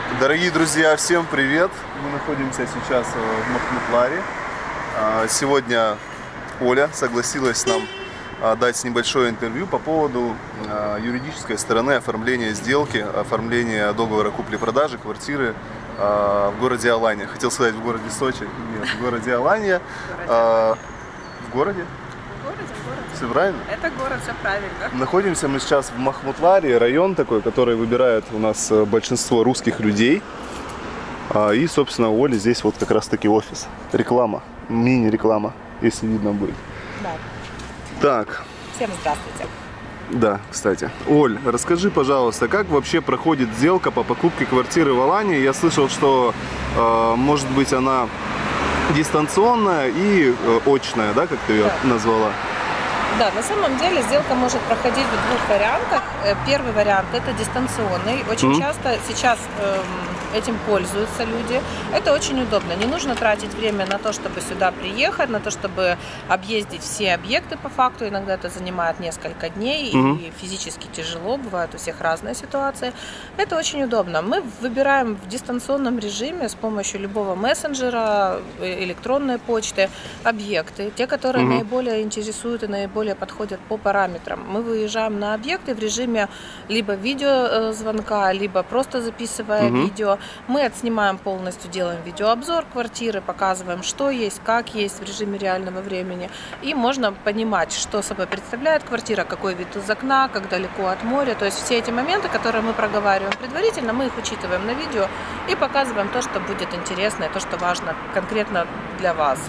Дорогие друзья, всем привет! Мы находимся сейчас в Махмутларе. Сегодня Оля согласилась нам дать небольшое интервью по поводу юридической стороны оформления сделки, оформления договора купли-продажи квартиры в городе Алания. Хотел сказать в городе Сочи, нет, в городе Алания. В городе? Все правильно? Это город, все правильно. Находимся мы сейчас в Махмутларе, район такой, который выбирает у нас большинство русских людей. И, собственно, у Оли здесь вот как раз-таки офис. Реклама, мини-реклама, если видно будет. Да. Так. Всем здравствуйте. Да, кстати. Оль, расскажи, пожалуйста, как вообще проходит сделка по покупке квартиры в Алании? Я слышал, что, может быть, она дистанционная и очная, да, как ты ее назвала? Да, на самом деле сделка может проходить в двух вариантах. Первый вариант – это дистанционный. Очень часто сейчас этим пользуются люди. Это очень удобно. Не нужно тратить время на то, чтобы сюда приехать, на то, чтобы объездить все объекты по факту. Иногда это занимает несколько дней и физически тяжело. Бывают у всех разные ситуации. Это очень удобно. Мы выбираем в дистанционном режиме с помощью любого мессенджера, электронной почты объекты, те, которые наиболее интересуют и наиболее подходят по параметрам. Мы выезжаем на объекты в режиме либо видеозвонка, либо просто записывая видео. Мы отснимаем полностью, делаем видеообзор квартиры, показываем, что есть, как есть в режиме реального времени. И можно понимать, что собой представляет квартира, какой вид из окна, как далеко от моря. То есть все эти моменты, которые мы проговариваем предварительно, мы их учитываем на видео и показываем то, что будет интересно и то, что важно конкретно для вас.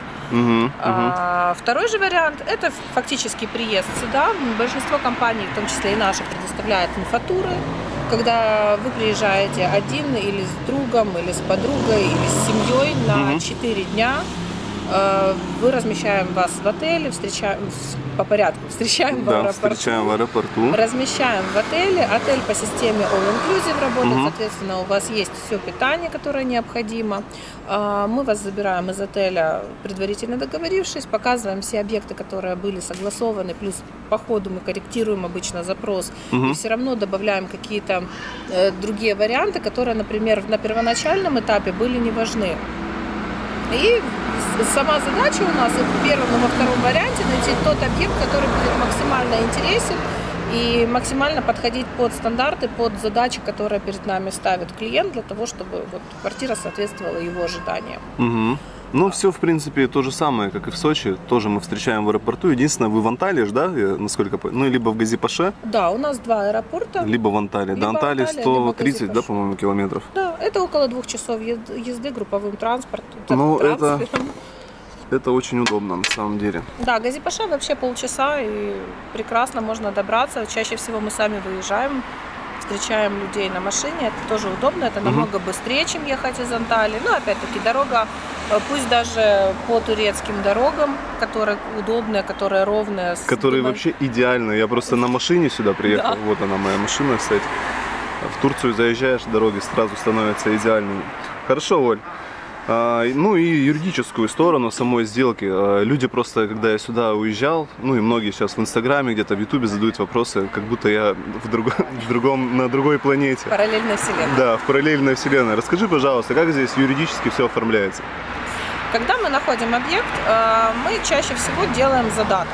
Второй же вариант – это фактически приезд сюда. Большинство компаний, в том числе и наши, предоставляют инфотуры, когда вы приезжаете один или с другом, или с подругой, или с семьей на 4 дня. Мы размещаем вас в отеле, встречаем по порядку, встречаем в аэропорту, размещаем в отеле. Отель по системе All Inclusive работает, соответственно, у вас есть все питание, которое необходимо. Мы вас забираем из отеля, предварительно договорившись, показываем все объекты, которые были согласованы, плюс по ходу мы корректируем обычно запрос и все равно добавляем какие-то другие варианты, которые, например, на первоначальном этапе были не важны. И сама задача у нас и в первом и во втором варианте найти тот объект, который будет максимально интересен и максимально подходить под стандарты, под задачи, которые перед нами ставит клиент, для того, чтобы вот квартира соответствовала его ожиданиям. Ну, все, в принципе, то же самое, как и в Сочи. Тоже мы встречаем в аэропорту. Единственное, вы в Анталии, да, насколько понимаю? Ну, либо в Гази-Паше. Да, у нас два аэропорта. Либо в Анталии. До Анталии 130, да, по-моему, километров. Да, это около 2 часов езды групповым транспортом. Ну, это очень удобно, на самом деле. Да, Гази-Паше вообще полчаса, и прекрасно можно добраться. Чаще всего мы сами выезжаем, встречаем людей на машине. Это тоже удобно, это намного быстрее, чем ехать из Анталии. Но, опять-таки, дорога, пусть даже по турецким дорогам, которые удобные, которые ровные. Которые вообще идеальны. Я просто на машине сюда приехал. Да. Вот она, моя машина, кстати. В Турцию заезжаешь, дороги сразу становятся идеальными. Хорошо, Оль. Ну и юридическую сторону самой сделки. Люди просто, когда я сюда уезжал, ну и многие сейчас в Инстаграме, где-то в Ютубе задают вопросы, как будто я на другой планете. Параллельной вселенной. Да, в параллельной вселенной. Расскажи, пожалуйста, как здесь юридически все оформляется? Когда мы находим объект, мы чаще всего делаем задаток.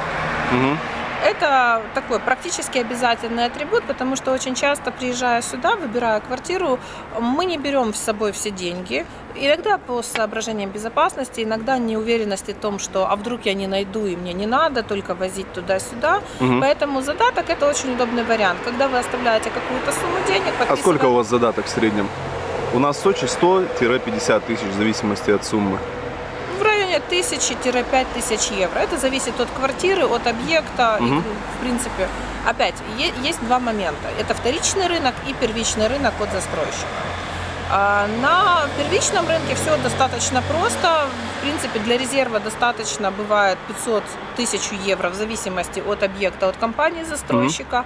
Это такой практически обязательный атрибут, потому что очень часто, приезжая сюда, выбирая квартиру, мы не берем с собой все деньги. Иногда по соображениям безопасности, иногда неуверенности в том, что а вдруг я не найду и мне не надо только возить туда-сюда. Поэтому задаток – это очень удобный вариант. Когда вы оставляете какую-то сумму денег, А сколько у вас задаток в среднем? У нас в Сочи 100-50 тысяч, в зависимости от суммы. В районе 1000-5000 евро. Это зависит от квартиры, от объекта. И, в принципе, опять, есть два момента. Это вторичный рынок и первичный рынок от застройщика. На первичном рынке все достаточно просто. В принципе, для резерва достаточно бывает 500-1000 евро в зависимости от объекта, от компании застройщика.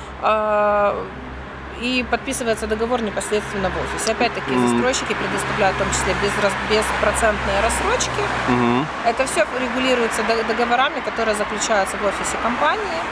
И подписывается договор непосредственно в офисе. Опять-таки, застройщики предоставляют в том числе беспроцентные рассрочки. Это все регулируется договорами, которые заключаются в офисе компании.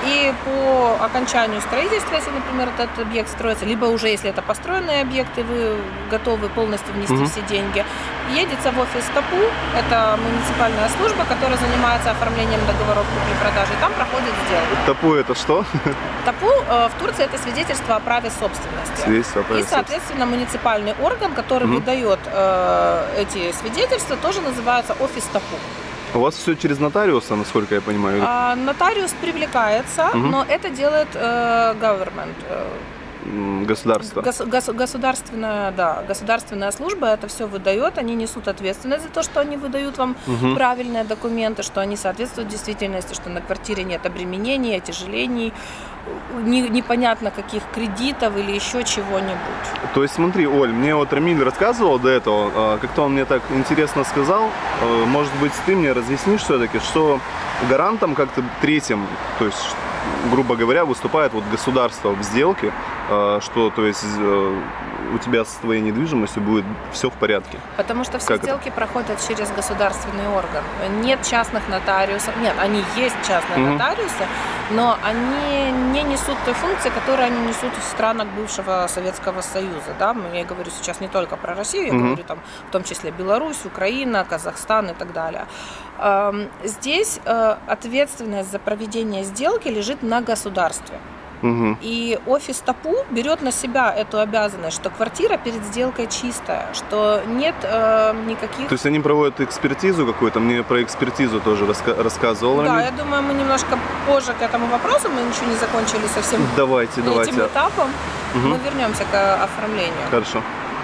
И по окончанию строительства, если, например, этот объект строится, либо уже, если это построенные объекты, вы готовы полностью внести все деньги, едется в офис ТАПУ, это муниципальная служба, которая занимается оформлением договоров купли-продажи, и там проходит сделка. ТАПУ это что? ТАПУ в Турции это свидетельство о праве собственности. Свидетельство о праве и, соответственно, муниципальный орган, который выдает эти свидетельства, тоже называется офис ТАПУ. У вас все через нотариуса, насколько я понимаю? Нотариус привлекается, но это делает government. Государство. Государственная служба это все выдает, они несут ответственность за то, что они выдают вам правильные документы, что они соответствуют действительности, что на квартире нет обременений, отяжелений, непонятно каких кредитов или еще чего-нибудь. То есть смотри, Оль, мне вот Рамиль рассказывал до этого, как-то он мне так интересно сказал, может быть, ты мне разъяснишь все-таки, что гарантом как-то третьим, то есть, грубо говоря, выступает вот государство в сделке, что, то есть, у тебя с твоей недвижимостью будет все в порядке. Потому что все сделки проходят через государственный орган. Нет частных нотариусов. Нет, они есть частные нотариусы, но они не несут той функции, которую они несут в странах бывшего Советского Союза. Да? Я говорю сейчас не только про Россию, я говорю там, в том числе Беларусь, Украина, Казахстан и так далее. Здесь ответственность за проведение сделки лежит на государстве. И офис ТАПУ берет на себя эту обязанность, что квартира перед сделкой чистая, что нет никаких... То есть они проводят экспертизу какую-то, мне про экспертизу тоже рассказывала. Да, я думаю, мы немножко позже к этому вопросу, мы ничего не закончили совсем этим этапом, мы вернемся к оформлению. Хорошо.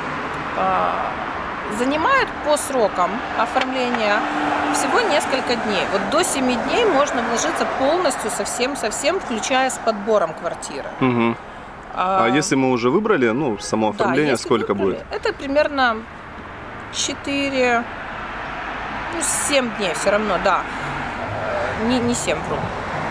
Занимает по срокам оформления всего несколько дней. Вот до 7 дней можно вложиться полностью, совсем, включая с подбором квартиры. А если мы уже выбрали, ну, само оформление, сколько будет? Это примерно 4, 7 дней все равно, да. Не 7, вру.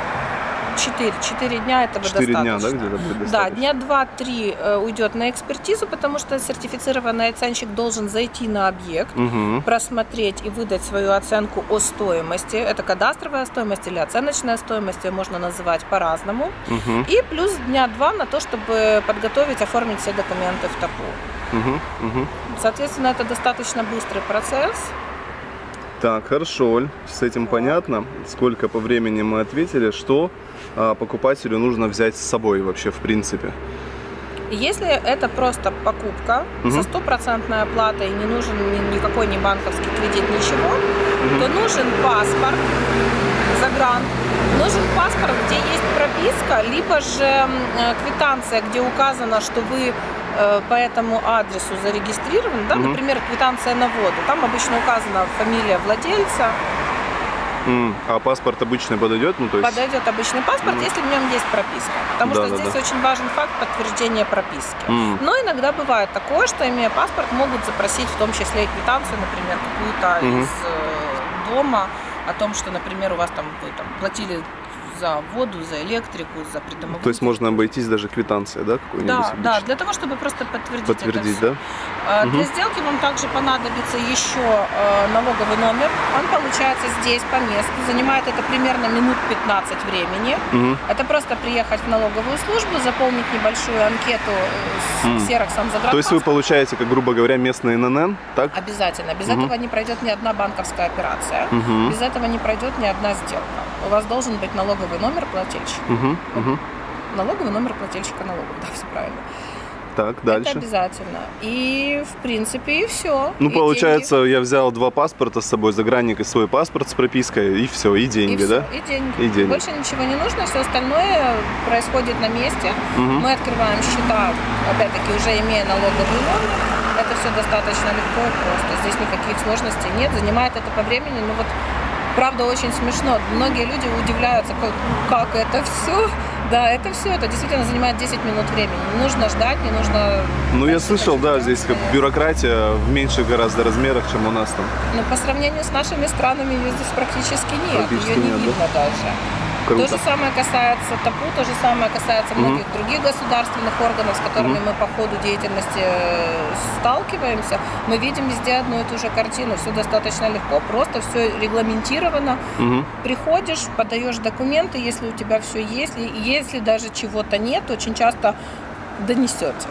4 дня этого 4 достаточно. Дня, да, где-то будет достаточно? Да, дня 2-3 уйдет на экспертизу, потому что сертифицированный оценщик должен зайти на объект, просмотреть и выдать свою оценку о стоимости. Это кадастровая стоимость или оценочная стоимость, ее можно называть по-разному. И плюс дня 2 на то, чтобы подготовить, оформить все документы в ТАПУ. Соответственно, это достаточно быстрый процесс. Так, хорошо, Оль, с этим понятно. Сколько по времени мы ответили, что покупателю нужно взять с собой вообще в принципе? Если это просто покупка со 100% оплатой, не нужен никакой ни банковский кредит, ничего, то нужен паспорт, загран, нужен паспорт, где есть прописка, либо же квитанция, где указано, что вы по этому адресу зарегистрированы, да, например, квитанция на воду, там обычно указана фамилия владельца. А паспорт обычный подойдет? Ну, то есть... Подойдет обычный паспорт, если в нем есть прописка. Потому что здесь очень важен факт подтверждения прописки. Но иногда бывает такое, что, имея паспорт, могут запросить в том числе и квитанцию, например, какую-то из дома, о том, что, например, у вас там, вы там платили за воду, за электрику, за придомовую. То есть можно обойтись даже квитанцией, да, какой-нибудь? Да, для того, чтобы просто подтвердить это. Да? Для сделки вам также понадобится еще налоговый номер. Он получается здесь по месту, занимает это примерно минут 15 времени. Это просто приехать в налоговую службу, заполнить небольшую анкету с ксероксом загранпаспорта. То есть вы получаете, как грубо говоря, местный ННН, так? Обязательно. Без этого не пройдет ни одна банковская операция. Без этого не пройдет ни одна сделка. У вас должен быть налоговый номер плательщика. Налоговый номер плательщика налогов, да, все правильно. Так, дальше. Это обязательно. И, в принципе, и все. Ну, и получается, деньги. Я взял 2 паспорта с собой, загранник и свой паспорт с пропиской, и все, и деньги, и да? Все, и деньги. Больше ничего не нужно, все остальное происходит на месте. Мы открываем счета, опять-таки, уже имея налоговый номер. Это все достаточно легко и просто. Здесь никаких сложностей нет. Занимает это по времени, ну вот, правда, очень смешно. Многие люди удивляются, как это все. Да, это все, это действительно занимает 10 минут времени. Не нужно ждать, не нужно... Ну, я слышал, да, здесь как бюрократия в меньших гораздо размерах, чем у нас там. Но по сравнению с нашими странами ее здесь практически нет. Ее не видно даже. Круто. То же самое касается ТАПУ, то же самое касается многих других государственных органов, с которыми мы по ходу деятельности сталкиваемся. Мы видим везде одну и ту же картину. Все достаточно легко, просто все регламентировано. Приходишь, подаешь документы, если у тебя все есть, если даже чего-то нет, очень часто донесете.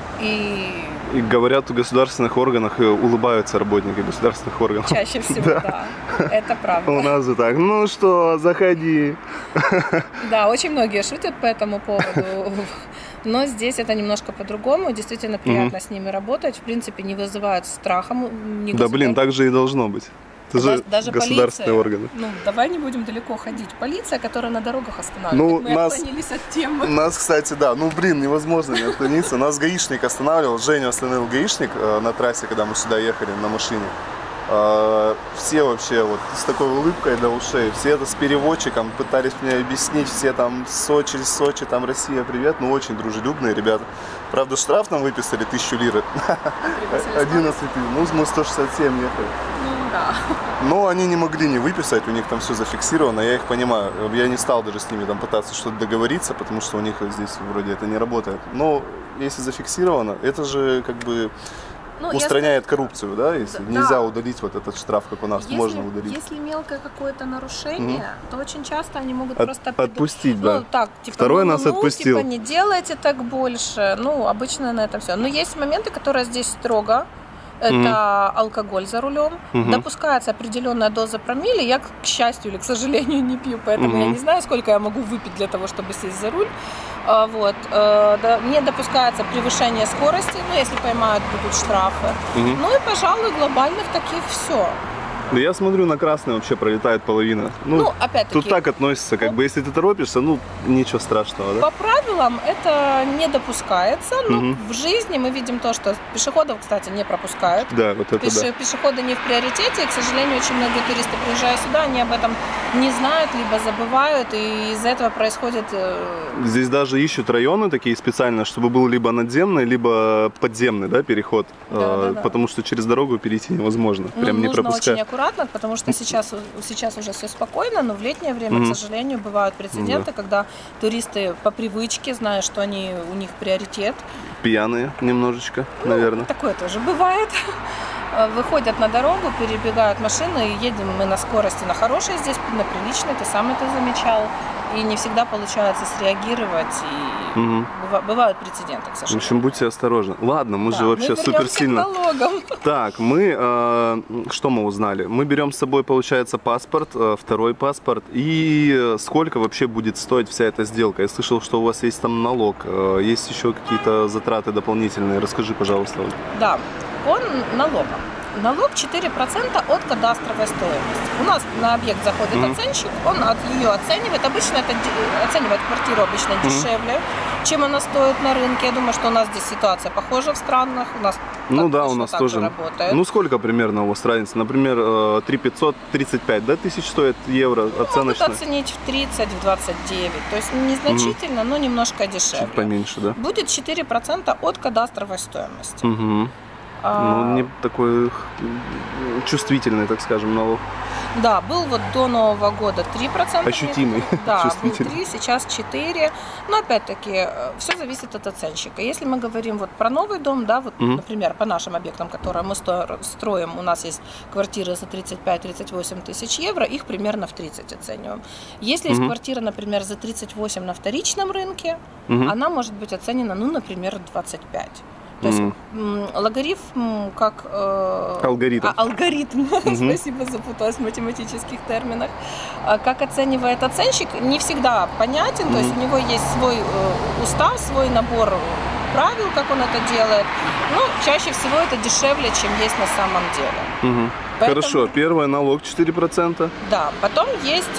И говорят, в государственных органах улыбаются работники государственных органов. Чаще всего, да. Это правда. У нас же так, ну что, заходи. Да, очень многие шутят по этому поводу. Но здесь это немножко по-другому. Действительно приятно с ними работать. В принципе, не вызывают страха. Да, блин, так же и должно быть. Это же даже государственные органы. Ну, давай не будем далеко ходить. Полиция, которая на дорогах останавливает. Мы отклонились от темы. Нас, кстати, да, ну, блин, невозможно не отклониться. Нас гаишник останавливал, Женю остановил гаишник на трассе, когда мы сюда ехали на машине. Все вообще вот с такой улыбкой до ушей, все это с переводчиком пытались мне объяснить, все там Сочи, там Россия, привет, ну очень дружелюбные ребята. Правда, штраф нам выписали 1000 лир, 11 тысяч, ну мы 167 ехали. Ну да. Но они не могли не выписать, у них там все зафиксировано, я их понимаю. Я не стал даже с ними там пытаться что-то договориться, потому что у них здесь вроде это не работает. Но если зафиксировано, это же как бы... устраняет коррупцию, да, если нельзя удалить вот этот штраф, как у нас, можно удалить. Если мелкое какое-то нарушение, то очень часто они могут просто отпустить, да. Ну, так, типа, Второй нас отпустил. Типа, не делайте так больше. Ну, обычно на этом все. Но есть моменты, которые здесь строго. Это алкоголь за рулем. Допускается определенная доза промилле. Я, к счастью или к сожалению, не пью, поэтому я не знаю, сколько я могу выпить для того, чтобы сесть за руль. Вот. Не допускается превышение скорости, ну, если поймают, будут штрафы. Ну и, пожалуй, глобальных таких все. Да я смотрю, на красный вообще пролетает половина. Ну опять-таки, тут так относится, как бы, если ты торопишься, ну, ничего страшного, да? По правилам это не допускается, но в жизни мы видим то, что пешеходов, кстати, не пропускают. Да, вот это да. Пешеходы не в приоритете, и, к сожалению, очень многие туристы, приезжая сюда, они об этом не знают, либо забывают, и из-за этого происходит... Здесь даже ищут районы такие специально, чтобы был либо надземный, либо подземный, да, переход, потому что через дорогу перейти невозможно, прям не пропускать. Аккуратно, потому что сейчас уже все спокойно, но в летнее время, к сожалению, бывают прецеденты, когда туристы по привычке, зная, что у них приоритет. Пьяные немножечко, наверное. Такое тоже бывает. Выходят на дорогу, перебегают машины, и едем мы на скорости, на хорошей здесь, на приличной, ты сам это замечал. И не всегда получается среагировать, и бывают прецеденты, к сожалению. В общем, будьте осторожны. Ладно, мы же вообще супер сильно... Так, что мы узнали? Мы берем с собой, получается, паспорт, второй паспорт, и сколько вообще будет стоить вся эта сделка? Я слышал, что у вас есть там налог, есть еще какие-то затраты дополнительные. Расскажи, пожалуйста. Да, по налогам. Налог 4% от кадастровой стоимости. У нас на объект заходит оценщик, он ее оценивает. Обычно это оценивает квартиру обычно дешевле, чем она стоит на рынке. Я думаю, что у нас здесь ситуация похожа в странах. У нас у нас тоже работает. Ну сколько примерно у вас разница? Например, 3500, 35, да, тысяч стоит евро оценочно? Могут оценить в 30, в 29. То есть незначительно, но немножко дешевле. Чуть поменьше, да? Будет 4% от кадастровой стоимости. Ну, не такой чувствительный, так скажем, налог. Да, был вот до Нового года 3%. Ощутимый. Да, был 3, сейчас 4. Но опять-таки, все зависит от оценщика. Если мы говорим вот про новый дом, да, вот, например, по нашим объектам, которые мы строим, у нас есть квартиры за 35-38 тысяч евро, их примерно в 30 оцениваем. Если есть квартира, например, за 38 на вторичном рынке, она может быть оценена, ну, например, 25. То есть логарифм как... алгоритм, спасибо, запуталась в математических терминах. Как оценивает оценщик, не всегда понятен, то есть у него есть свой устав, свой набор правил, как он это делает. Но чаще всего это дешевле, чем есть на самом деле. Поэтому... Хорошо, первый налог 4%. Да, потом есть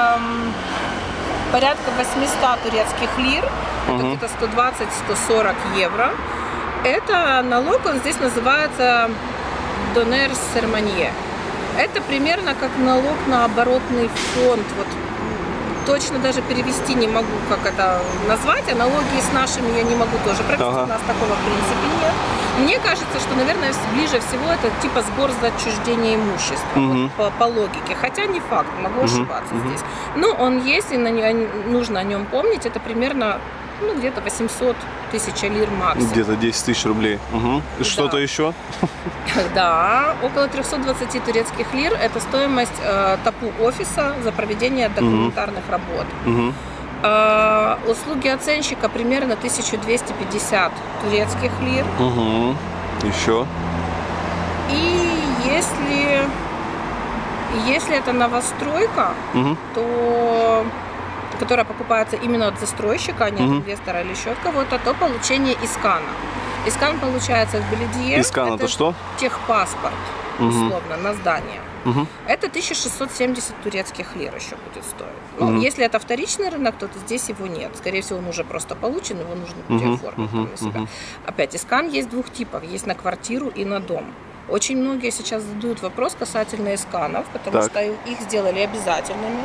порядка 800 турецких лир, это где-то 120-140 евро. Это налог, он здесь называется донер серманье. Это примерно как налог на оборотный фонд. Вот точно даже перевести не могу, как это назвать. Аналогии с нашими я не могу тоже провести. У нас такого в принципе нет. Мне кажется, что, наверное, ближе всего это типа сбор за отчуждение имущества, вот, по логике. Хотя не факт, могу ошибаться здесь. Но он есть, и нужно о нем помнить. Это примерно где-то 800 тысяч лир максимум. Где-то 10 тысяч рублей. И что-то еще? Да, около 320 турецких лир – это стоимость ТАПУ офиса за проведение документарных работ. Услуги оценщика примерно 1250 турецких лир. Еще? И если это новостройка, то которая покупается именно от застройщика, а не от инвестора или еще от кого-то, то получение искана. Искан получается в Беледье. Искан это что? Техпаспорт, условно, на здание. Это 1670 турецких лир еще будет стоить. Если это вторичный рынок, то здесь его нет. Скорее всего, он уже просто получен, его нужно будет оформить на себя. Опять, искан есть двух типов. Есть на квартиру и на дом. Очень многие сейчас задают вопрос касательно исканов, потому что их сделали обязательными.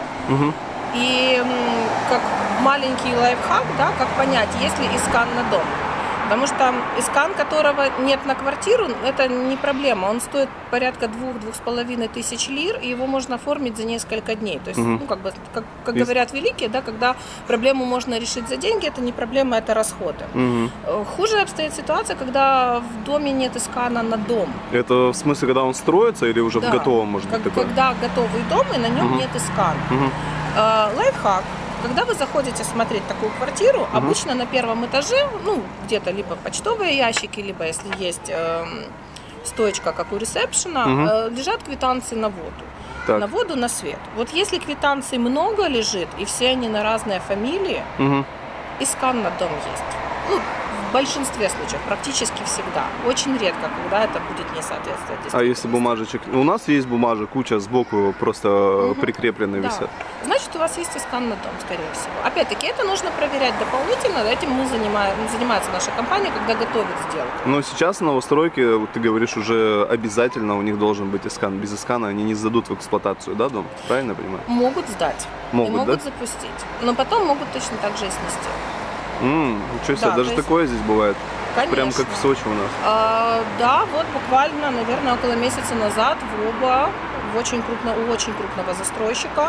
И как маленький лайфхак, да, как понять, есть ли искан на дом. Потому что искан, которого нет на квартиру, это не проблема. Он стоит порядка 2-2,5 тысяч лир, и его можно оформить за несколько дней. То есть, как говорят великие, да, когда проблему можно решить за деньги, это не проблема, это расходы. Хуже обстоит ситуация, когда в доме нет искана на дом. Это в смысле, когда он строится или уже в готовом, может быть, такое? Когда готовый дом, и на нем нет искана. Лайфхак. Когда вы заходите смотреть такую квартиру, обычно на первом этаже, где-то либо почтовые ящики, либо если есть стоечка, как у ресепшена, лежат квитанции на воду. На воду, на свет. Вот если квитанций много лежит, и все они на разные фамилии, искан на дом есть. В большинстве случаев, практически всегда. Очень редко, когда это будет не соответствовать. А если бумажечек? У нас есть бумажек, куча сбоку просто прикрепленные висят. Значит, у вас есть искан на дом, скорее всего. Опять-таки, это нужно проверять дополнительно. Этим занимается наша компания, когда готовит сделку. Но сейчас на новостройке, ты говоришь, уже обязательно у них должен быть искан. Без искана они не сдадут в эксплуатацию, да, дом? Правильно я понимаю? Могут сдать. Могут запустить. Но потом могут точно так же и снести. Ничего себе, даже такое здесь бывает? Конечно. Прям как в Сочи у нас? Да, вот буквально, наверное, около месяца назад у очень крупного застройщика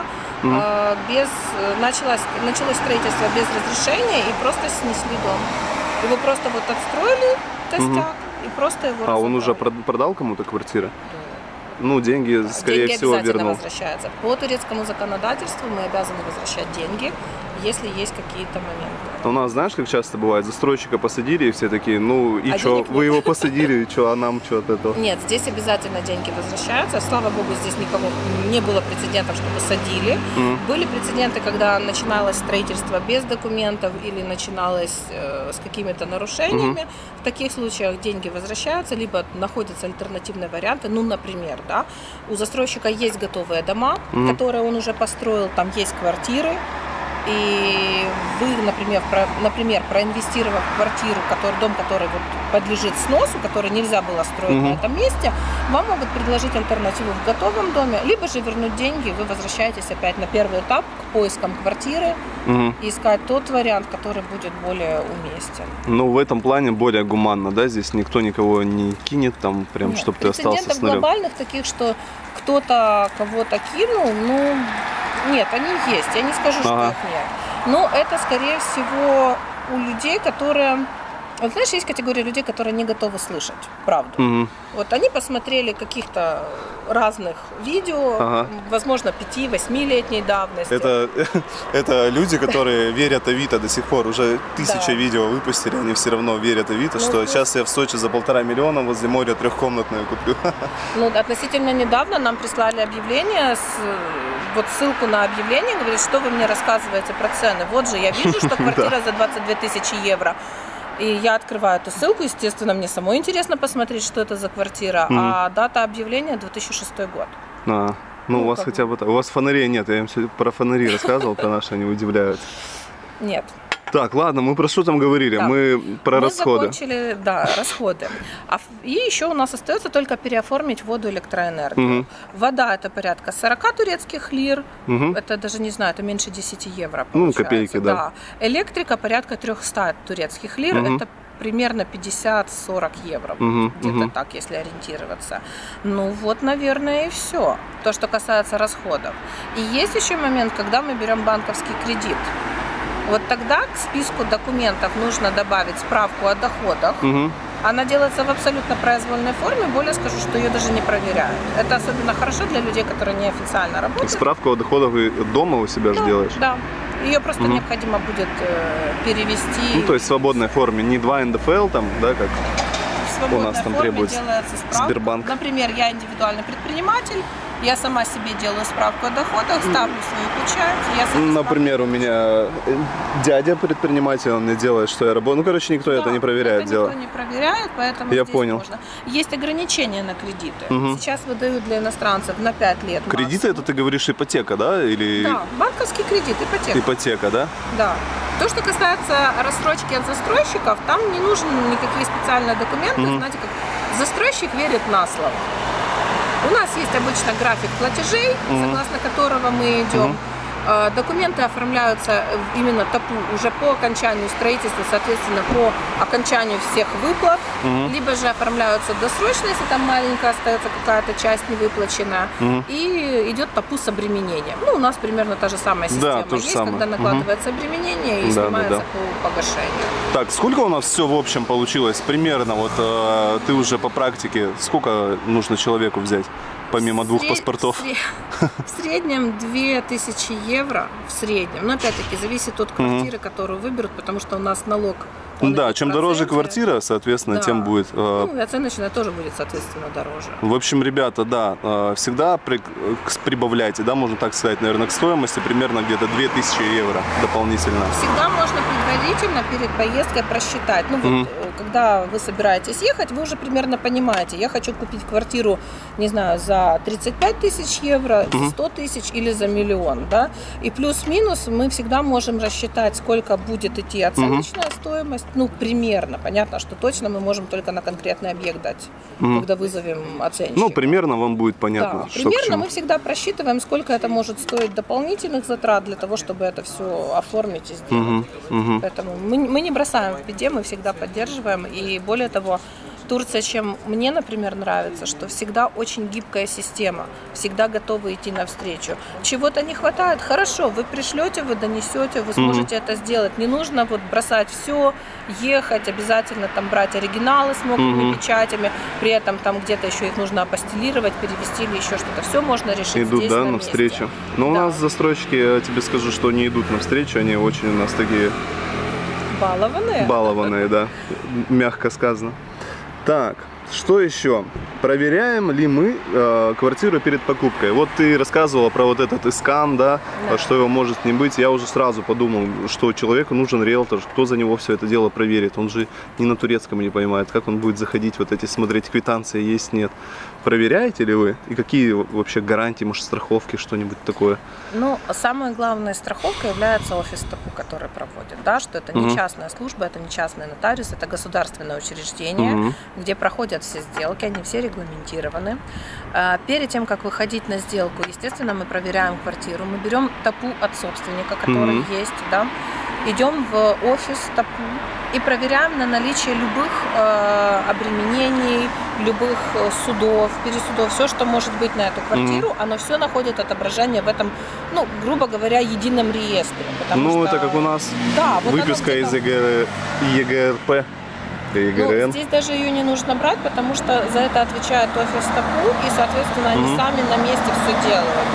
началось строительство без разрешения и просто снесли дом. Его просто вот отстроили костяк и просто его разобрали. Он уже продал кому-то квартиры? Деньги, скорее всего, обязательно вернул. возвращаются. По турецкому законодательству мы обязаны возвращать деньги, если есть какие-то моменты. У нас, знаешь, как часто бывает, застройщика посадили, и все такие, и что, вы его посадили, и что, а нам что от этого? Нет, здесь обязательно деньги возвращаются. Слава богу, здесь никого не было прецедентов, чтобы садили. Были прецеденты, когда начиналось строительство без документов или начиналось с какими-то нарушениями. В таких случаях деньги возвращаются, либо находятся альтернативные варианты. Например, да, у застройщика есть готовые дома, которые он уже построил, там есть квартиры. И вы, например, проинвестировав в квартиру, дом, который подлежит сносу, который нельзя было строить на этом месте, вам могут предложить альтернативу в готовом доме, либо же вернуть деньги, вы возвращаетесь опять на первый этап к поискам квартиры и искать тот вариант, который будет более уместен. В этом плане более гуманно, да? Здесь никто никого не кинет, там прям, чтобы ты остался с нулем. Прецедентов глобальных таких, что кто-то кого-то кинул, нет, они есть, я не скажу, что их нет. Но это, скорее всего, у людей, которые... Вот знаешь, есть категория людей, которые не готовы слышать правду. Вот они посмотрели каких-то разных видео, возможно, 5-8-летней давности. Это люди, которые верят Авито до сих пор. Уже 1000 видео выпустили, они все равно верят Авито, что сейчас я в Сочи за 1,5 миллиона возле моря 3-комнатную куплю. Относительно недавно нам прислали объявление, ссылку на объявление, говорит, что вы мне рассказываете про цены. Вот же я вижу, что квартира за 22 тысячи евро. И я открываю эту ссылку, естественно, мне самой интересно посмотреть, что это за квартира, а дата объявления 2006 год. У вас хотя бы... У вас фонарей нет, я им про фонари рассказывал, про наши, они удивляют. Нет. Так, ладно, мы про что там говорили? Да. Мы про Мы расходы. закончили, да, расходы. И еще у нас остается только переоформить воду, электроэнергию. Вода это порядка 40 турецких лир, это даже не знаю, это меньше 10 евро получается. Ну, копейки, да. Электрика порядка 300 турецких лир, это примерно 50-40 евро, где-то так, если ориентироваться. Ну вот, наверное, и все. То, что касается расходов. И есть еще момент, когда мы берем банковский кредит. Вот тогда к списку документов нужно добавить справку о доходах. Она делается в абсолютно произвольной форме, более скажу, что ее даже не проверяют. Это особенно хорошо для людей, которые неофициально работают. Справку о доходах и дома у себя же делаешь? Да. Ее просто необходимо будет перевести. Ну, то есть в свободной форме, не 2 НДФЛ там, да, как у нас там требуется Сбербанк. Например, я индивидуальный предприниматель, я сама себе делаю справку о доходах, ставлю свою печать. Например, у меня дядя предприниматель, он мне делает, что я работаю. Ну, короче, никто это не проверяет. Никто не проверяет, поэтому я здесь понял. можно. Есть ограничения на кредиты. Сейчас выдают для иностранцев на 5 лет. Кредиты это ты говоришь ипотека, да? Или... Да, банковский кредит, ипотека. Ипотека, да? Да. То, что касается рассрочки от застройщиков, там не нужны никакие специальные документы. Знаете, как застройщик верит на слово. У нас есть обычно график платежей, согласно которого мы идем. Документы оформляются именно ТАПУ уже по окончанию строительства, соответственно, по окончанию всех выплат, либо же оформляются досрочно, если там маленькая остается какая-то часть невыплаченная, и идет ТАПУ с обременением. Ну, у нас примерно та же самая система есть, когда накладывается обременение и снимается по погашению. Так, сколько у нас все в общем получилось? Примерно, вот ты уже по практике, сколько нужно человеку взять? Помимо 2 паспортов? В среднем 2000 евро, в среднем. Но опять-таки зависит от квартиры, которую выберут, потому что у нас налог. Да, чем дороже квартира, соответственно, тем будет. Ну, и оценочная тоже будет, соответственно, дороже. В общем, ребята, да, всегда прибавляйте, да, можно так сказать, наверное, к стоимости примерно где-то 2000 евро дополнительно. Всегда можно предварительно перед поездкой просчитать. Ну, вот, когда вы собираетесь ехать, вы уже примерно понимаете, я хочу купить квартиру, не знаю, за 35 тысяч евро, за 100 тысяч или за миллион, да. И плюс-минус мы всегда можем рассчитать, сколько будет идти оценочная стоимость. Ну, примерно. Понятно, что точно мы можем только на конкретный объект дать, когда вызовем оценщика. Ну, примерно вам будет понятно. Да, примерно мы всегда просчитываем, сколько это может стоить дополнительных затрат для того, чтобы это все оформить и сделать. Поэтому мы не бросаем в беде, мы всегда поддерживаем. И более того, Турция, чем мне, например, нравится, что всегда очень гибкая система, всегда готовы идти навстречу. Чего-то не хватает, хорошо, вы пришлете, вы донесете, вы сможете это сделать. Не нужно вот бросать все, ехать, обязательно там брать оригиналы с мокрыми печатями, при этом там где-то еще их нужно апостилировать, перевести или еще что-то. Все можно решить идут, здесь, да, на навстречу. месте. Но у нас застройщики, я тебе скажу, что не идут навстречу, они очень у нас такие... Балованные? Балованные, да, мягко сказано. Так, что еще? Проверяем ли мы квартиру перед покупкой? Вот ты рассказывала про вот этот искан, да, что его может не быть. Я уже сразу подумал, что человеку нужен риэлтор, кто за него все это дело проверит. Он же ни на турецком не понимает, как он будет заходить, вот эти, смотреть, квитанции есть, нет. Проверяете ли вы? И какие вообще гарантии, может, страховки, что-нибудь такое? Ну, самой главной страховкой является офис ТАПУ, который проводит, да, что это не частная служба, это не частный нотариус, это государственное учреждение, где проходят все сделки, они все регламентированы. Перед тем, как выходить на сделку, естественно, мы проверяем квартиру, мы берем ТАПУ от собственника, который есть, да, идем в офис ТАПУ и проверяем на наличие любых обременений, любых судов, пересудов, все, что может быть на эту квартиру, оно все находит отображение в этом, ну, грубо говоря, едином реестре. Ну, что... это как у нас вот выписка из ЕГРП. Ну, здесь даже ее не нужно брать, потому что за это отвечает офис ТАПУ, и, соответственно, они сами на месте все делают.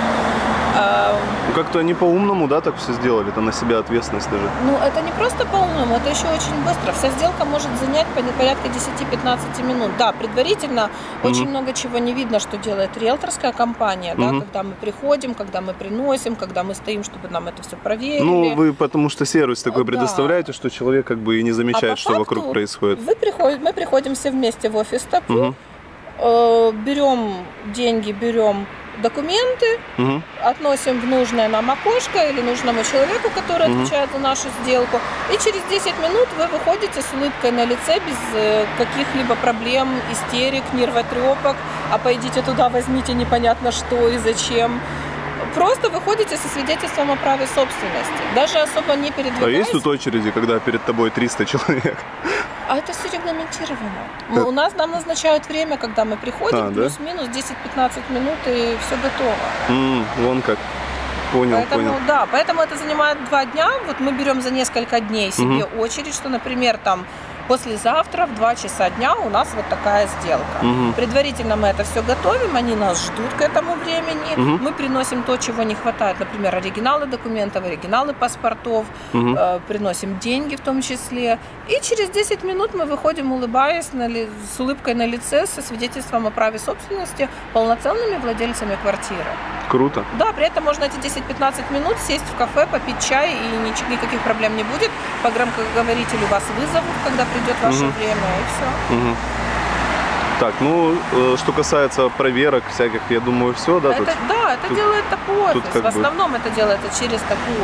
Как-то они по-умному, да, так все сделали, это на себя ответственность даже. Ну, это не просто по-умному, это еще очень быстро. Вся сделка может занять порядка 10-15 минут. Да, предварительно очень много чего не видно, что делает риэлторская компания, да, когда мы приходим, когда мы приносим, когда мы стоим, чтобы нам это все проверили. Ну, вы потому что сервис такой предоставляете, что человек как бы и не замечает, что вокруг происходит. Мы приходим все вместе в офис ТАПУ, берем деньги, берем документы, относим в нужное нам окошко или нужному человеку, который отвечает за нашу сделку. И через 10 минут вы выходите с улыбкой на лице, без каких-либо проблем, истерик, нервотрепок. А пойдите туда, возьмите непонятно что и зачем. Просто выходите со свидетельством о праве собственности. Даже особо не передвигаясь. А есть тут очереди, когда перед тобой 300 человек? А это все регламентировано. У нас нам назначают время, когда мы приходим, плюс-минус 10-15 минут, и все готово. Вон как. Понял, понял. Да, поэтому это занимает 2 дня. Вот мы берем за несколько дней себе очередь, что, например, там послезавтра в 2 часа дня у нас вот такая сделка. Предварительно мы это все готовим, они нас ждут к этому времени. Мы приносим то, чего не хватает, например, оригиналы документов, оригиналы паспортов, приносим деньги в том числе. И через 10 минут мы выходим, улыбаясь, с улыбкой на лице, со свидетельством о праве собственности, полноценными владельцами квартиры. Круто. Да, при этом можно эти 10-15 минут сесть в кафе, попить чай, и никаких проблем не будет. По громкоговорителю вас вызовут, когда придет ваше время, и все. Так, ну, что касается проверок всяких, я думаю, все, да? Это делает такой офис. В основном это делается через такой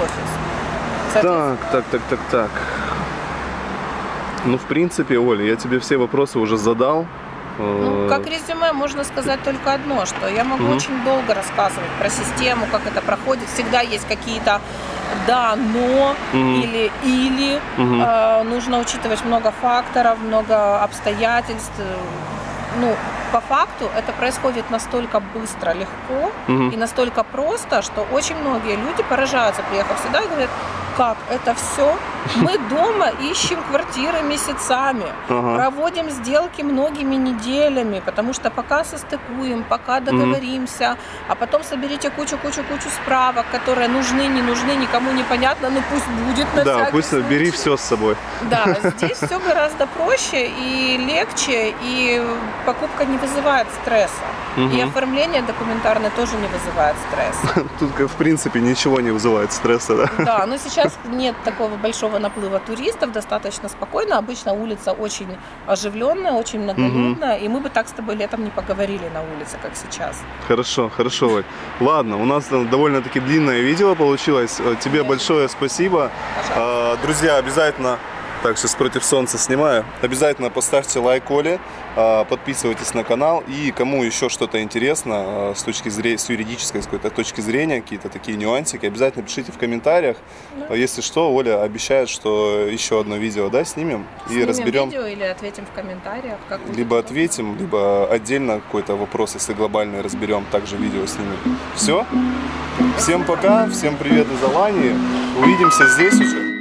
офис. Так. Ну, в принципе, Оля, я тебе все вопросы уже задал. Ну, как резюме можно сказать только одно, что я могу очень долго рассказывать про систему, как это проходит. Всегда есть какие-то да, но или. Нужно учитывать много факторов, много обстоятельств. Ну, по факту это происходит настолько быстро, легко и настолько просто, что очень многие люди поражаются, приехав сюда, и говорят: как это все? Мы дома ищем квартиры месяцами, проводим сделки многими неделями, потому что пока состыкуем, пока договоримся, а потом соберите кучу справок, которые нужны, не нужны, никому непонятно, но пусть будет на всякий Да, пусть случай. Бери все с собой. Да, здесь все гораздо проще и легче, и покупка не вызывает стресса. И оформление документарное тоже не вызывает стресса. Тут, в принципе, ничего не вызывает стресса, да? Да, но сейчас нет такого большого наплыва туристов, достаточно спокойно. Обычно улица очень оживленная, очень многолюдная, и мы бы так с тобой летом не поговорили на улице, как сейчас. Хорошо, Оль. Ладно, у нас довольно-таки длинное видео получилось. Тебе большое спасибо. Друзья, обязательно... Так, сейчас против солнца снимаю. Обязательно поставьте лайк Оле, подписывайтесь на канал. И кому еще что-то интересно с юридической какой-то точки зрения, какие-то такие нюансики, обязательно пишите в комментариях. Если что, Оля обещает, что еще одно видео, да, снимем и разберем. Видео или ответим в комментариях. Как либо ответим, либо отдельно какой-то вопрос, если глобальный, разберем, также видео снимем. Все. Всем пока, всем привет из Алании. Увидимся здесь уже.